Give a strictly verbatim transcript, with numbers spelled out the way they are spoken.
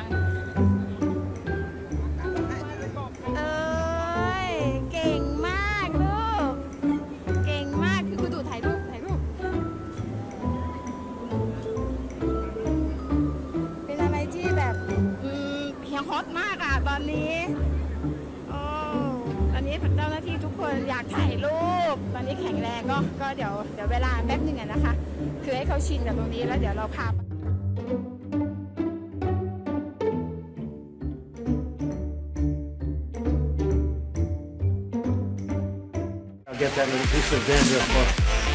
เอ้ยเก่งมากลูกเก่งมากคือคุณดูถ่ายรูปถ่ายรูปเป็นอะไรที่แบบอืมเพียงฮอตมากอ่ะตอนนี้โอ้ตอนนี้เจ้าหน้าที่ทุกคนอยากถ่ายรูปตอนนี้แข็งแรงก็ก็เดี๋ยวเดี๋ยวเวลาแป๊บหนึ่งอะนะคะคือให้เขาชินกับตรงนี้แล้วเดี๋ยวเราพาไป I'll get that little piece of dandruff off.